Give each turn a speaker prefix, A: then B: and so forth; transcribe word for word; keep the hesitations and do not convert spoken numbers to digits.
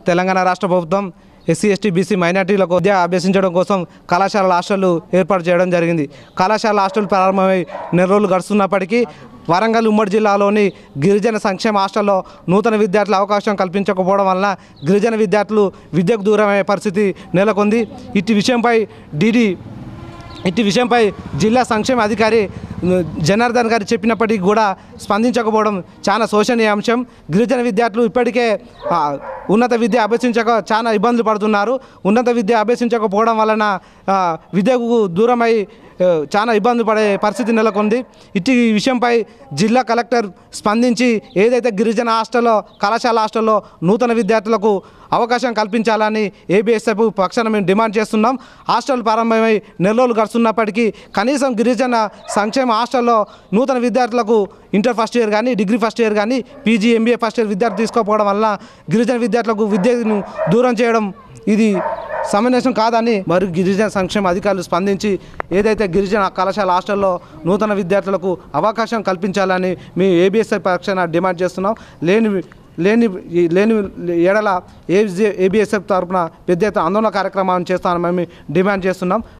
A: తెలంగాణ రాష్ట్ర ప్రభుత్వం SC ST BC మైనార్టీలకు విద్య అభ్యసించడం కోసం కళాశాల హాస్టళ్లు ఏర్పాటు చేయడం జరిగింది. కళాశాల హాస్టల్ ప్రారంభమై నెల రోజులు గడుస్తున్నప్పటికీ వరంగల్ ఉమ్మడి జిల్లాలోని గిరిజన సంక్షేమ హాస్టల్లో నూతన విద్యార్థుల అవకాశం కల్పించకపోవడం వలన గిరిజన విద్యార్థులు విద్యకు దూరమయ్యే పరిస్థితి నెలకొంది. ఇట్టి విషయంపై డీడీ ఇట్టి విషయంపై జిల్లా సంక్షేమ అధికారి జనార్దన్ గారు చెప్పినప్పటికీ కూడా స్పందించకపోవడం చాలా శోచనీయ అంశం. గిరిజన విద్యార్థులు ఇప్పటికే ఉన్నత విద్య అభ్యసించక చాలా ఇబ్బందులు పడుతున్నారు. ఉన్నత విద్య అభ్యసించకపోవడం వలన విద్యకు దూరమై చాలా ఇబ్బంది పడే పరిస్థితి నెలకొంది. ఇట్టి విషయంపై జిల్లా కలెక్టర్ స్పందించి ఏదైతే గిరిజన హాస్టల్లో కళాశాల హాస్టల్లో నూతన విద్యార్థులకు అవకాశం కల్పించాలని ఏబీఎస్ఎఫ్ పక్షాన మేము డిమాండ్ చేస్తున్నాం. హాస్టల్ ప్రారంభమై నెల రోజులు గడుస్తున్నప్పటికీ కనీసం గిరిజన సంక్షేమ హాస్టల్లో నూతన విద్యార్థులకు ఇంటర్ ఫస్ట్ ఇయర్ కానీ డిగ్రీ ఫస్ట్ ఇయర్ కానీ పీజీ ఎంబీఏ ఫస్ట్ ఇయర్ విద్యార్థులు తీసుకోకపోవడం వల్ల గిరిజన విద్యార్థులకు విద్యను దూరం చేయడం ఇది సమంజసం కాదని మరియు గిరిజన సంక్షేమ అధికారులు స్పందించి ఏదైతే గిరిజన కళాశాల హాస్టల్లో నూతన విద్యార్థులకు అవకాశం కల్పించాలని మేము ఏబీఎస్ఎఫ్ పక్షాన డిమాండ్ చేస్తున్నాం. లేని లేని లేని ఏడల ఏబీఎస్ఎఫ్ తరఫున పెద్ద ఎత్తున ఆందోళన కార్యక్రమాన్ని చేస్తామని మేము డిమాండ్ చేస్తున్నాం.